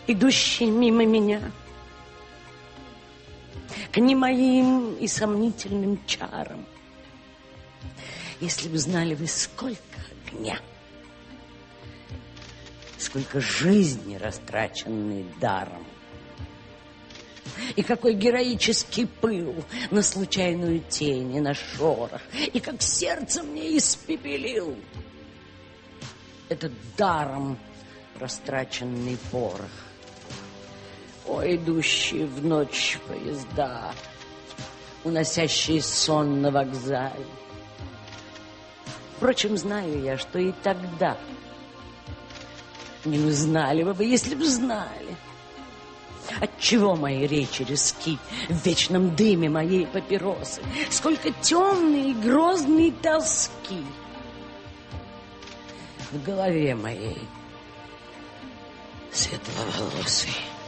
идущие мимо меня, к немоим и сомнительным чарам. Если бы знали вы, сколько огня, сколько жизни, растраченной даром, и какой героический пыл на случайную тень и на шорох, и как сердце мне испепелил этот даром растраченный порох. О, идущие в ночь поезда, уносящие сон на вокзале. Впрочем, знаю я, что и тогда не узнали бы вы, если бы знали, отчего мои речи резки в вечном дыме моей папиросы, сколько темной и грозной тоски в голове моей светловолосой.